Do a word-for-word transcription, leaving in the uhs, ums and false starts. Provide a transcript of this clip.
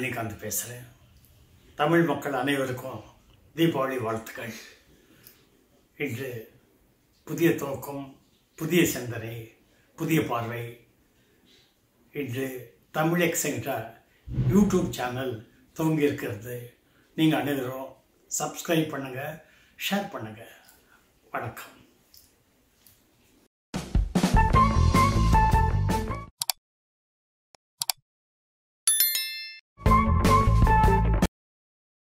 ரஜினிகாந்த் பேசுகிறேன். தமிழ் மக்கள் அனைவருக்கும் தீபாவளி வாழ்த்துக்கள். இன்று புதிய துவக்கம், புதிய சிந்தனை, புதிய பார்வை. இன்று தமிழெக்ஸ் என்ற யூடியூப் சேனல் துவங்கி இருக்கிறது. நீங்கள் அனைவரும் சப்ஸ்கிரைப் பண்ணுங்கள், ஷேர் பண்ணுங்கள். வணக்கம்.